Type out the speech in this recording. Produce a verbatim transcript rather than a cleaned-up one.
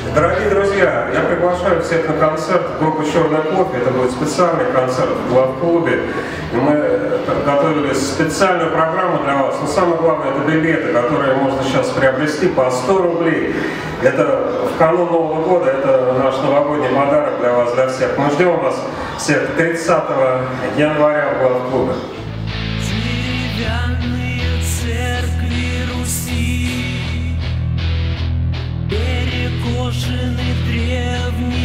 Дорогие друзья, я приглашаю всех на концерт группы «Черный кофе». Это будет специальный концерт в главклубе. И мы готовили специальную программу для вас. Но самое главное, это билеты, которые можно сейчас приобрести по сто рублей. Это в канун Нового года, это наш новогодний подарок для вас, для всех. Мы ждем вас всех тридцатого января в главклубе. Деревянные церкви Руси, перекошены древние